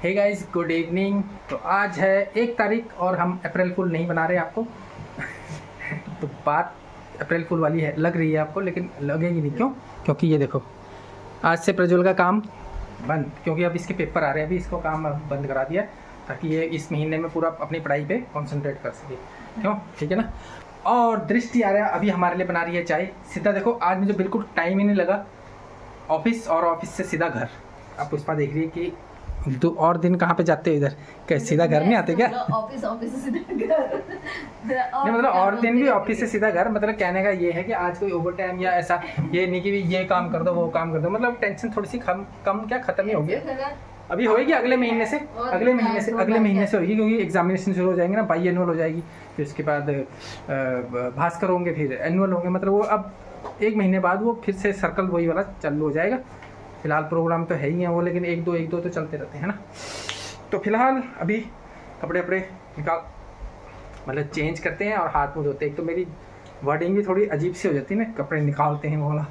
Hey guys, good evening. तो आज है 1 तारीख और हम अप्रैल फूल नहीं बना रहे आपको तो बात अप्रैल फूल वाली है, लग रही है आपको, लेकिन लगेगी नहीं। क्यों? क्योंकि ये देखो, आज से प्रज्वल का काम बंद, क्योंकि अब इसके पेपर आ रहे हैं। अभी इसको काम बंद करा दिया ताकि ये इस महीने में पूरा अपनी पढ़ाई पे कंसंट्रेट कर सके। क्यों? ठीक है ना। और दृष्टि आ रहा है अभी हमारे लिए बना रही है चाय। सीधा देखो, आज मुझे बिल्कुल टाइम ही नहीं लगा, ऑफिस और ऑफिस से सीधा घर। अब पुष्पा देख रही है कि दो और दिन कहाँ पे जाते हो इधर, कैसे सीधा घर नहीं आते क्या? ऑफिस से सीधा घर नहीं, मतलब और दिन भी ऑफिस से सीधा घर। मतलब कहने का ये है कि आज कोई ओवर टाइम या ऐसा ये नहीं कि ये काम कर दो वो काम कर दो। मतलब टेंशन थोड़ी सी कम क्या खत्म ही होगी। अभी होएगी अगले महीने से अगले महीने से होगी, क्योंकि एग्जामिनेशन शुरू हो जाएंगे ना। बाई एनुअल हो जाएगी, फिर उसके बाद भास्कर होंगे, फिर एनुअल होंगे। मतलब वो अब 1 महीने बाद वो फिर से सर्कल वही वाला चालू हो जाएगा। फिलहाल प्रोग्राम तो है ही है वो, लेकिन एक दो तो चलते रहते हैं ना। तो फिलहाल अभी कपड़े निकाल, मतलब चेंज करते हैं और हाथ मुँह धोते हैं। एक तो मेरी वर्डिंग भी थोड़ी अजीब सी हो जाती है ना, कपड़े निकालते हैं बोला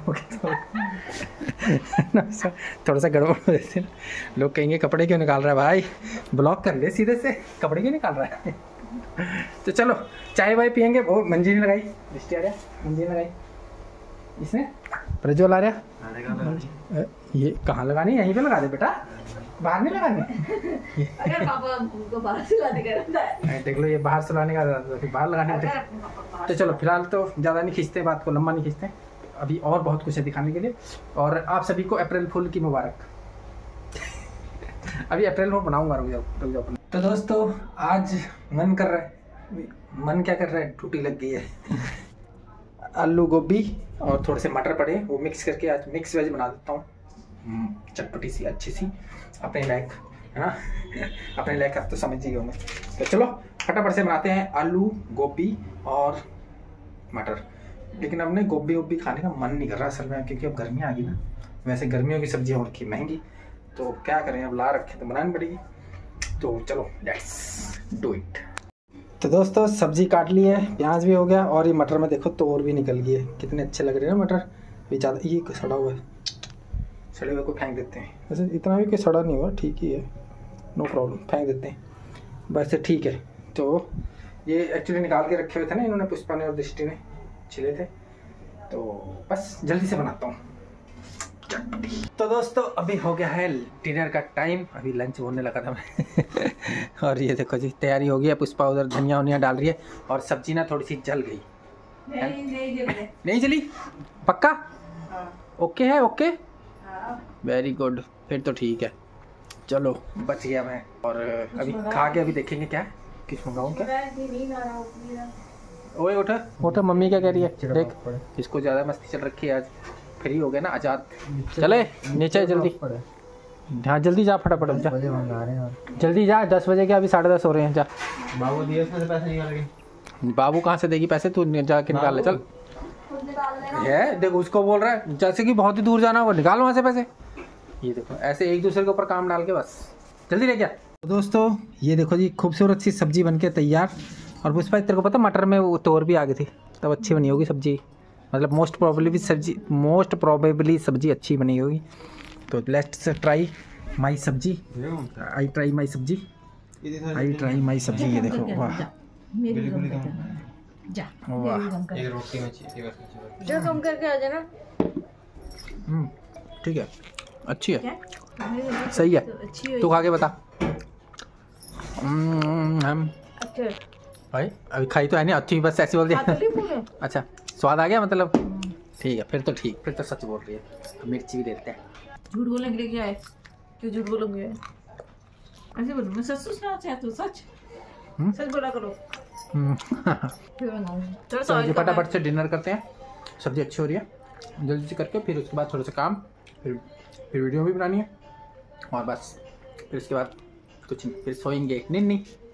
थोड़ा सा गड़बड़ हो जाती है। लोग कहेंगे कपड़े क्यों निकाल रहा है भाई, ब्लॉक कर ले सीधे से, कपड़े क्यों निकाल रहा है तो चलो चाय वाय पियेंगे। वो मंजी ने लगाई, दृष्टि आ रहा, मंजी ने लगाई, इसने प्रज्वल आ रहा। ये कहाँ लगानी है? यहीं पे लगा दे बेटा, बाहर नहीं लगानी अगर पापा उनको बाहर सुलाने का रहता है। देख लो, ये बाहर सुलाने का रहता है, फिर बाहर लगाने। तो चलो फिलहाल तो ज़्यादा नहीं खींचते, बात को लंबा नहीं खींचते। अभी और बहुत कुछ है दिखाने के लिए। और आप सभी को अप्रैल फूल की मुबारक अभी अप्रैल फूल बनाऊंगा, रुक जाओ। तो दोस्तों आज मन कर रहा है, मन क्या कर रहा है, टूटी लग गई है। आलू गोभी और थोड़े से मटर पड़े, वो मिक्स करके आज मिक्स वेज बना देता हूँ, चटपटी सी अच्छी सी, अपने लायक है ना अपने लायक आप तो समझ ही होंगे। तो चलो फटाफट से बनाते हैं आलू गोभी और मटर। लेकिन अब ने गोभी खाने का मन नहीं कर रहा असल में, क्योंकि अब गर्मी आ गई ना। वैसे गर्मियों की सब्जियाँ हो रखी महंगी, तो क्या करें, अब ला रखे तो बनानी पड़ेगी। तो चलो लेट्स डू इट। तो दोस्तों सब्जी काट ली है, प्याज भी हो गया, और ये मटर में देखो तोड़ भी निकल गई है। कितने अच्छे लग रहे हैं ना मटर। भी ज़्यादा ये सड़ा हुआ है, सड़े हुए को फेंक देते हैं। वैसे इतना भी कोई सड़ा नहीं हुआ, ठीक ही है, नो प्रॉब्लम, फेंक देते हैं वैसे ठीक है। तो ये एक्चुअली निकाल के रखे हुए थे ना इन्होंने, पुष्पा ने और दृष्टि ने छिले थे, तो बस जल्दी से बनाता हूँ। तो दोस्तों अभी हो गया है डिनर का टाइम, अभी लंच होने लगा था मैं और ये देखो जी तैयारी हो गई है। पुष्पा उधर धनिया वनिया डाल रही है, और सब्जी ना थोड़ी सी जल गई। नहीं जली पक्का? हाँ। ओके है, ओके वेरी गुड, फिर तो ठीक है। चलो बच गया मैं। और अभी खा के अभी देखेंगे क्या कुछ मंगाऊँ क्या। ओए उठा, मम्मी क्या कह रही है देख, इसको ज़्यादा मस्ती चल रखी है आज, फ्री हो गया ना आजाद। चले नीचे जल्दी, हाँ जल्दी जा, फटाफट जा, जल्दी जा। 10 बजे के, अभी 10:30 हो रहे हैं। जा बाबू दिए, उसमें से पैसे निकाल। बाबू कहाँ से देगी पैसे, तू जाके निकाल ले। चल है देखो, उसको बोल रहा है जैसे कि बहुत ही दूर जाना होगा, निकाल वहाँ से पैसे। ये देखो ऐसे एक दूसरे के ऊपर काम डाल के, बस जल्दी रह गया। तो दोस्तों ये देखो जी, खूबसूरत सी सब्जी बनके तैयार। और पुष्पा तेरे को पता मटर में वो तोड़ भी आ गई थी, तब अच्छी बनी होगी सब्जी। मतलब मोस्ट प्रोबेबली सब्जी अच्छी बनी होगी। तो लेट्स ट्राई माई सब्जी, आई ट्राई माई सब्जी। ये देखो वाह ठीक है, अच्छी है, सही है। तू खा के बता। भाई अभी खाई तो है नहीं, अच्छी बस ऐसी बोल दिया। अच्छा स्वाद आ गया मतलब, ठीक है, फिर तो ठीक, फिर तो सच बोल रही है। तो मिर्ची भी देते हैं। झूठ बोलने के लिए क्या है, क्यों झूठ बोलोगे? ऐसे बोलो, मैं सच सुनना चाहती हूँ, सच बोला करो। चलो फटाफट से डिनर करते हैं, सब्जी अच्छी हो रही है, जल्दी से करके फिर उसके बाद थोड़ा सा काम, फिर वीडियो भी बनानी है, और बस फिर उसके बाद कुछ नहीं, फिर सोएंगे। नहीं